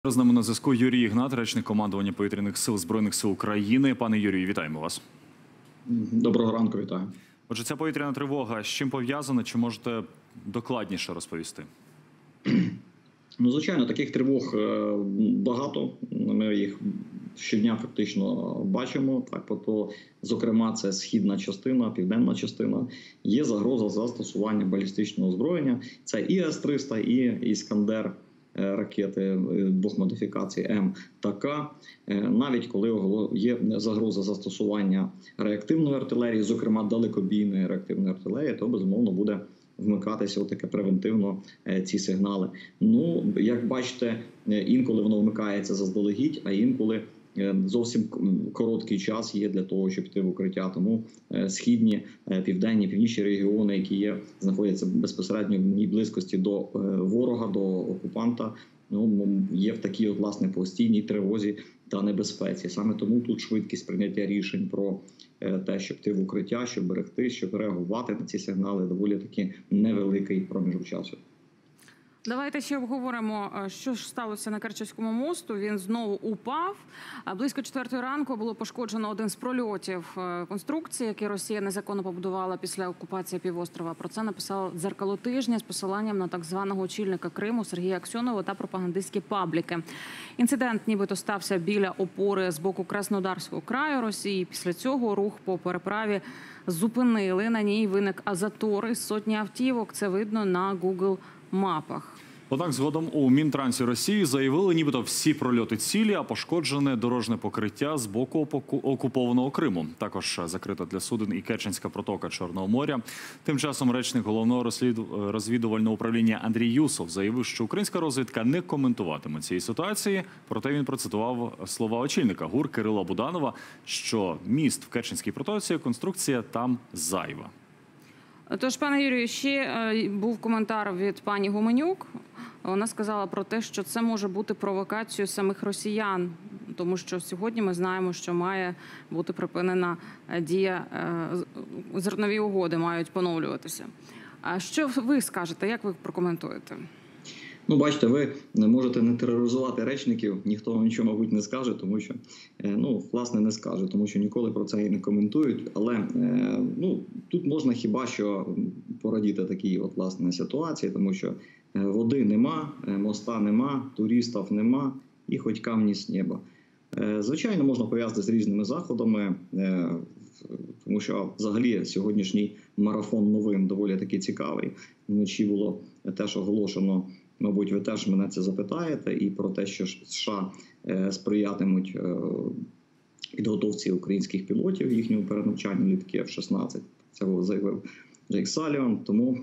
З нами на зв'язку Юрій Ігнат, речник командування повітряних сил Збройних сил України. Пане Юрію, вітаємо вас. Доброго ранку, вітаю. Отже, ця повітряна тривога з чим пов'язана? Чи можете докладніше розповісти? Ну, звичайно, таких тривог багато. Ми їх щодня фактично бачимо. Зокрема, це східна частина, південна частина. Є загроза застосування балістичного озброєння. Це і С-300, і «Іскандер». Ракети двох модифікацій М та К. Навіть коли є загроза застосування реактивної артилерії, зокрема далекобійної реактивної артилерії, то безумовно буде вмикатися таке превентивно ці сигнали. Ну, як бачите, інколи воно вмикається заздалегідь, а інколи зовсім короткий час є для того, щоб йти в укриття. Тому східні, південні, північні регіони, які знаходяться безпосередньо в близькості до ворога, до окупанта, є в такій власне постійній тривозі та небезпеці. Саме тому тут швидкість прийняття рішень про те, щоб йти в укриття, щоб берегти, щоб реагувати на ці сигнали, доволі таки невеликий проміжок часу. Давайте ще обговоримо, що ж сталося на Керченському мосту. Він знову упав. Близько 4-ї ранку було пошкоджено один з прольотів конструкції, які Росія незаконно побудувала після окупації півострова. Про це написало «Дзеркало тижня» з посиланням на так званого очільника Криму Сергія Аксьонова та пропагандистські пабліки. Інцидент нібито стався біля опори з боку Краснодарського краю Росії. Після цього рух по переправі зупинили. На ній виник затор із сотні автівок. Це видно на Google мапах. Однак згодом у Мінтрансі Росії заявили, нібито всі прольоти цілі, а пошкоджене дорожне покриття з боку окупованого Криму. Також закрита для суден і Керченська протока Чорного моря. Тим часом речник Головного розвідувального управління Андрій Юсов заявив, що українська розвідка не коментуватиме цієї ситуації. Проте він процитував слова очільника ГУР Кирила Буданова, що міст в Керченській протоці, конструкція там зайва. Тож, пане Юрію, ще був коментар від пані Гуменюк. Вона сказала про те, що це може бути провокацією самих росіян, тому що сьогодні ми знаємо, що має бути припинена дія, зернові угоди мають поновлюватися. А що ви скажете, як ви прокоментуєте? Ну, бачите, ви не можете не тероризувати речників, ніхто вам нічого, мабуть, не скаже, тому що, власне, не скаже, тому що ніколи про це і не коментують. Але, тут можна хіба що порадіти такій, власне, ситуації, тому що води нема, моста нема, туристів нема і хоч камні з неба. Звичайно, можна пов'язати з різними заходами, тому що взагалі сьогоднішній марафон новин доволі таки цікавий. Вночі було теж оголошено, мабуть, ви теж мене це запитаєте, і про те, що США сприятимуть підготовці українських пілотів, їхньому перенавчанню літаків F-16. Це заявив Джейк Саліван. Тому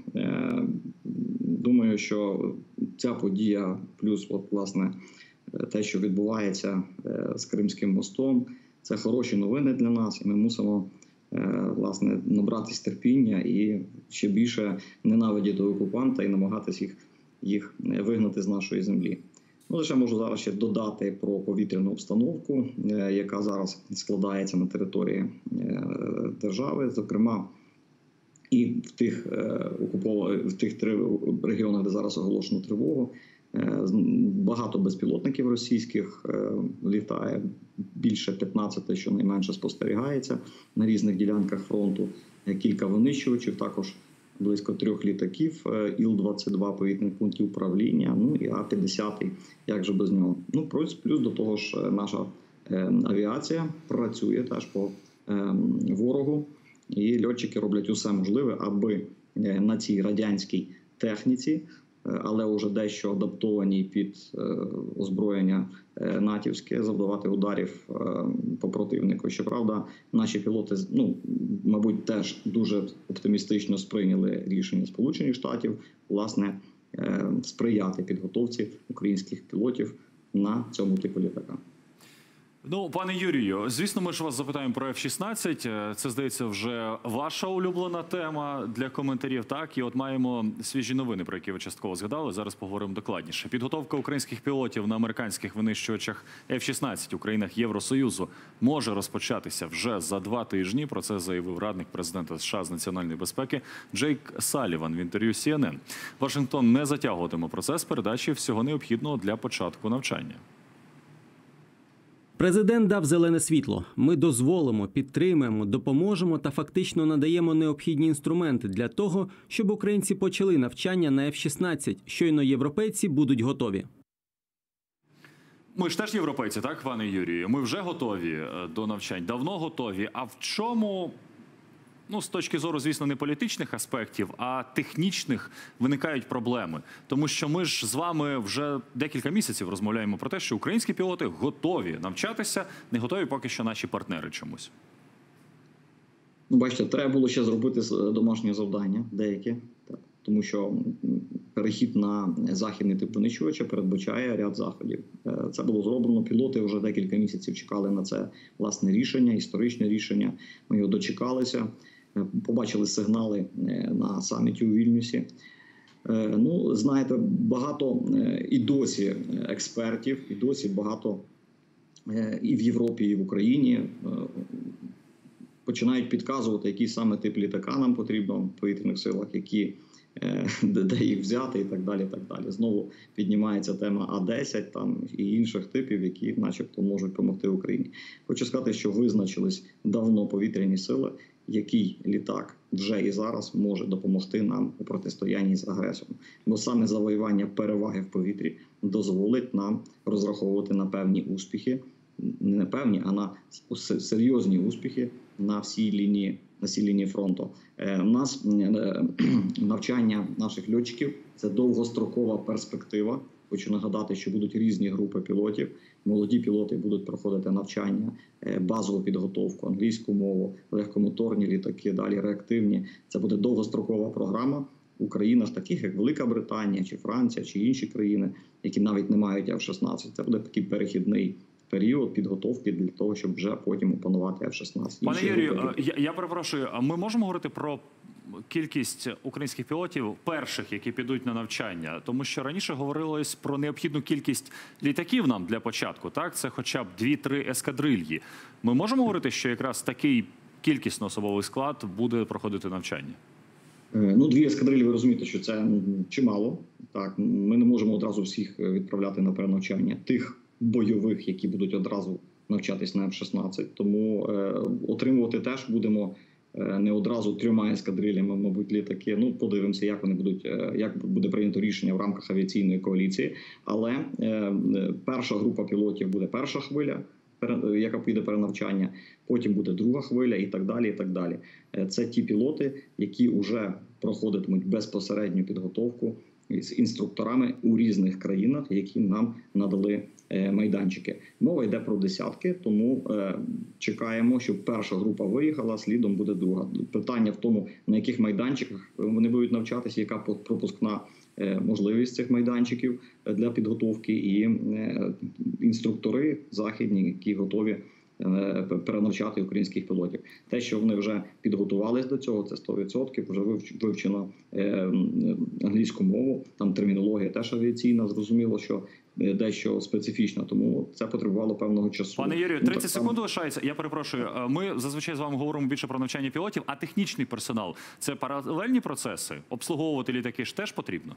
думаю, що ця подія, плюс, власне, те, що відбувається з Кримським мостом, це хороші новини для нас, і ми мусимо, власне, набратись терпіння і ще більше ненавидіти окупанта і намагатись їх вигнати з нашої землі. Лише можу зараз ще додати про повітряну обстановку, яка зараз складається на території держави, зокрема і в тих регіонах, де зараз оголошено тривогу. Багато безпілотників російських літає, більше 15, щонайменше, спостерігається на різних ділянках фронту. Кілька винищувачів, також близько 3 літаків, Іл-22 повітряних пунктів управління, і А-50, як же без нього. Плюс до того ж наша авіація працює теж по ворогу, і льотчики роблять усе можливе, аби на цій радянській техніці, але вже дещо адаптовані під озброєння натівське, завдавати ударів по противнику. Щоправда, наші пілоти, мабуть, теж дуже оптимістично сприйняли рішення Сполучених Штатів, власне, сприяти підготовці українських пілотів на цьому типу літака. Ну, пане Юрію, звісно, ми ж вас запитаємо про F-16. Це, здається, вже ваша улюблена тема для коментарів. Так, і от маємо свіжі новини, про які ви частково згадали. Зараз поговоримо докладніше. Підготовка українських пілотів на американських винищувачах F-16 у країнах Євросоюзу може розпочатися вже за 2 тижні. Про це заявив радник президента США з національної безпеки Джейк Салліван в інтерв'ю CNN. Вашингтон не затягуватиме процес передачі всього необхідного для початку навчання. Президент дав зелене світло. Ми дозволимо, підтримаємо, допоможемо та фактично надаємо необхідні інструменти для того, щоб українці почали навчання на F-16. Щойно європейці будуть готові. Ми ж теж європейці, так, пане Юрію? Ми вже готові до навчань, давно готові. А в чому, ну, з точки зору, звісно, не політичних аспектів, а технічних виникають проблеми? Тому що ми ж з вами вже декілька місяців розмовляємо про те, що українські пілоти готові навчатися, не готові поки що наші партнери чомусь. Ну, бачите, треба було ще зробити домашнє завдання, деякі. Так. Тому що перехід на західний тип винищувача передбачає ряд заходів. Це було зроблено. Пілоти вже декілька місяців чекали на це власне рішення, історичне рішення. Ми його дочекалися. Побачили сигнали на саміті у Вільнюсі. Ну, знаєте, багато і досі експертів, і досі багато і в Європі, і в Україні починають підказувати, який саме тип літака нам потрібно в повітряних силах, де їх взяти і так далі. Так далі. Знову піднімається тема А-10 там, і інших типів, які начебто можуть допомогти Україні. Хочу сказати, що визначились давно повітряні сили, який літак вже і зараз може допомогти нам у протистоянні з агресором. Бо саме завоювання переваги в повітрі дозволить нам розраховувати на певні успіхи, не на певні, а на серйозні успіхи на всій лінії фронту. У нас навчання наших льотчиків – це довгострокова перспектива. Хочу нагадати, що будуть різні групи пілотів. Молоді пілоти будуть проходити навчання, базову підготовку, англійську мову, легкомоторні літаки, далі реактивні. Це буде довгострокова програма у країнах таких, як Велика Британія, чи Франція, чи інші країни, які навіть не мають F-16. Це буде такий перехідний період підготовки для того, щоб вже потім опанувати F-16. Пане Юрію, я перепрошую, ми можемо говорити про кількість українських пілотів перших, які підуть на навчання? Тому що раніше говорилось про необхідну кількість літаків нам для початку, так? Це хоча б 2-3 ескадрильї. Ми можемо говорити, що якраз такий кількісно-особовий склад буде проходити навчання? Ну, 2 ескадрилі, ви розумієте, що це чимало. Так, ми не можемо одразу всіх відправляти на перенавчання. Тих бойових, які будуть одразу навчатись на F-16. Тому отримувати теж будемо не одразу 3 ескадрилями, мабуть, літаки. Ну, подивимося, як вони будуть, як буде прийнято рішення в рамках авіаційної коаліції. Але перша група пілотів буде перша хвиля, яка піде перенавчання, потім буде друга хвиля і так далі, і так далі. Це ті пілоти, які вже проходитимуть безпосередню підготовку з інструкторами у різних країнах, які нам надали майданчики. Мова йде про десятки, тому чекаємо, щоб перша група виїхала, слідом буде друга. Питання в тому, на яких майданчиках вони будуть навчатися, яка пропускна можливість цих майданчиків для підготовки, і інструктори західні, які готові перенавчати українських пілотів. Те, що вони вже підготувались до цього, це 100%, вже вивчено англійську мову, там термінологія теж авіаційна, зрозуміло, що дещо специфічна, тому це потребувало певного часу. Пане Юрію, 30 секунд лишається. Я перепрошую, ми зазвичай з вами говоримо більше про навчання пілотів, а технічний персонал – це паралельні процеси? Обслуговувати літаки ж теж потрібно?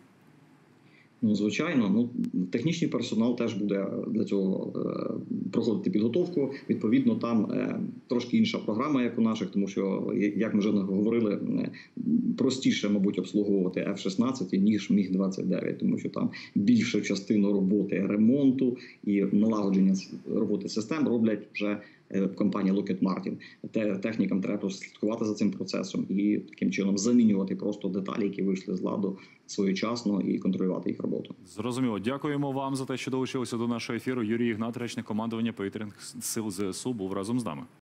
Ну, звичайно, технічний персонал теж буде для цього проходити підготовку. Відповідно, там трошки інша програма, як у наших, тому що, як ми вже говорили, простіше, мабуть, обслуговувати F-16, ніж Міг-29, тому що там більшу частину роботи ремонту і налагодження роботи систем роблять вже компанія Lockheed Martin. Технікам треба слідкувати за цим процесом і таким чином замінювати просто деталі, які вийшли з ладу своєчасно, і контролювати їх роботу. Зрозуміло. Дякуємо вам за те, що долучилися до нашого ефіру. Юрій Ігнат, речник командування повітряних сил ЗСУ, був разом з нами.